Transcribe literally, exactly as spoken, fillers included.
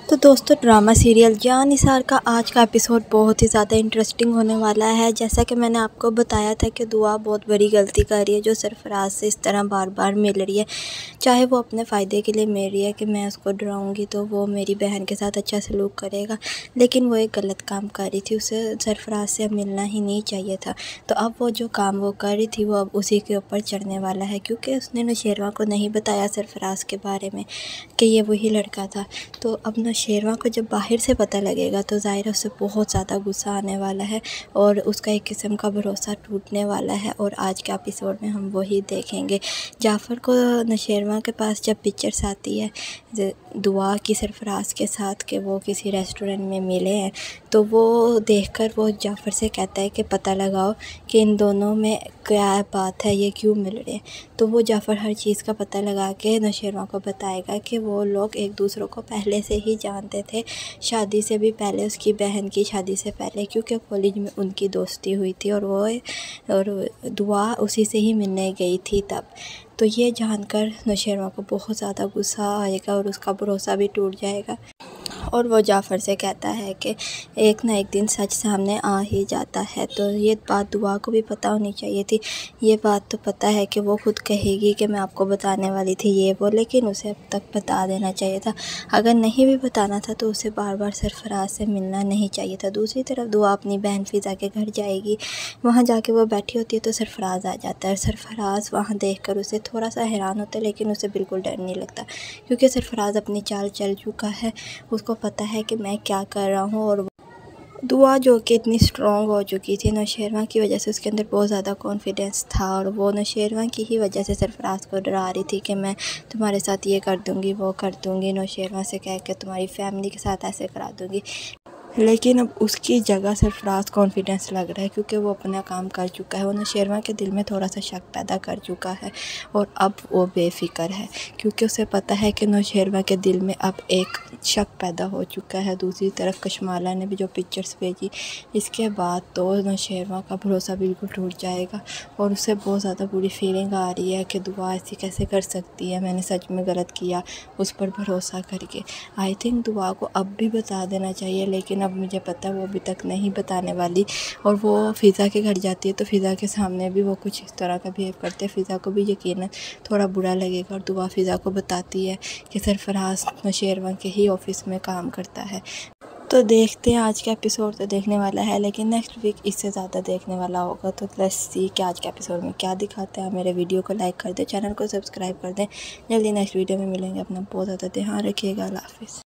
तो दोस्तों, drama serial जान निसार का आज का एपिसोड बहुत ही ज़्यादा इंटरेस्टिंग होने वाला है। जैसा कि मैंने आपको बताया था कि दुआ बहुत बड़ी गलती कर रही है जो सरफराज से इस तरह बार बार मिल रही है। चाहे वो अपने फ़ायदे के लिए मिल रही है कि मैं उसको डराऊंगी तो वो मेरी बहन के साथ अच्छा सलूक करेगा, लेकिन वो एक गलत काम कर रही थी। उसे सरफराज से मिलना ही नहीं चाहिए था। तो अब वो जो काम वो कर रही थी वो अब उसी के ऊपर चढ़ने वाला है, क्योंकि उसने नौशेरवा को नहीं बताया सरफराज के बारे में कि ये वही लड़का था। तो अब नौशेरवा को जब बाहर से पता लगेगा तो ज़ाहिर उससे बहुत ज़्यादा गुस्सा आने वाला है और उसका एक किस्म का भरोसा टूटने वाला है। और आज के एपिसोड में हम वही देखेंगे। जाफ़र को नौशेरवा के पास जब पिक्चर्स आती है दुआ की सरफराज के साथ कि वो किसी रेस्टोरेंट में मिले हैं, तो वो देखकर वो जाफ़र से कहता है कि पता लगाओ कि इन दोनों में क्या बात है, ये क्यों मिल रहे हैं। तो वो जाफ़र हर चीज़ का पता लगा के नौशेरवा को बताएगा कि वो लोग एक दूसरों को पहले से ही जानते थे, शादी से भी पहले, उसकी बहन की शादी से पहले, क्योंकि कॉलेज में उनकी दोस्ती हुई थी और वो और दुआ उसी से ही मिलने गई थी तब। तो ये जानकर नौशेरवा को बहुत ज़्यादा गुस्सा आएगा और उसका भरोसा भी टूट जाएगा और वो जाफ़र से कहता है कि एक ना एक दिन सच सामने आ ही जाता है। तो ये बात दुआ को भी पता होनी चाहिए थी। ये बात तो पता है कि वो खुद कहेगी कि मैं आपको बताने वाली थी ये वो, लेकिन उसे अब तक बता देना चाहिए था। अगर नहीं भी बताना था तो उसे बार बार सरफराज से मिलना नहीं चाहिए था। दूसरी तरफ दुआ अपनी बहन फ़िज़ा के घर जाएगी। वहाँ जाके वो बैठी होती है तो सरफराज आ जाता है। सरफराज वहाँ देख कर उसे थोड़ा सा हैरान होता है, लेकिन उसे बिल्कुल डर नहीं लगता, क्योंकि सरफराज अपनी चाल चल चुका है। उसको पता है कि मैं क्या कर रहा हूँ। और दुआ जो कि इतनी स्ट्रॉन्ग हो चुकी थी नौशेरवा की वजह से, उसके अंदर बहुत ज़्यादा कॉन्फिडेंस था और वो नौशेरवा की ही वजह से सरफराज को डरा रही थी कि मैं तुम्हारे साथ ये कर दूँगी, वो कर दूँगी, नौशेरवा से कह के तुम्हारी फैमिली के साथ ऐसे करा दूँगी। लेकिन अब उसकी जगह सरफराज कॉन्फिडेंस लग रहा है, क्योंकि वो अपना काम कर चुका है। वो नौशेरवा के दिल में थोड़ा सा शक पैदा कर चुका है और अब वो बेफिक्र है, क्योंकि उसे पता है कि नौशेरवा के दिल में अब एक शक पैदा हो चुका है। दूसरी तरफ कशमाला ने भी जो पिक्चर्स भेजी, इसके बाद तो नौशेरवा का भरोसा बिल्कुल टूट जाएगा और उसे बहुत ज़्यादा बुरी फीलिंग आ रही है कि दुआ ऐसी कैसे कर सकती है, मैंने सच में गलत किया उस पर भरोसा करके। आई थिंक दुआ को अब भी बता देना चाहिए, लेकिन अब मुझे पता है वो अभी तक नहीं बताने वाली। और वो फ़िज़ा के घर जाती है तो फ़िज़ा के सामने भी वो कुछ इस तरह का बिहेव करते हैं। फ़िज़ा को भी यकीनन थोड़ा बुरा लगेगा और दुआ फ़िज़ा को बताती है कि सरफराज नौशेरवा के ही ऑफिस में काम करता है। तो देखते हैं, आज का एपिसोड तो देखने वाला है, लेकिन नेक्स्ट वीक इससे ज़्यादा देखने वाला होगा। तो लेट्स सी कि आज के एपिसोड में क्या दिखाते हैं। मेरे वीडियो को लाइक कर दें, चैनल को सब्सक्राइब कर दें। जल्दी नेक्स्ट वीडियो में मिलेंगे। अपना बहुत ज़्यादा ध्यान रखिएगा। अल्लाह हाफ़िज़।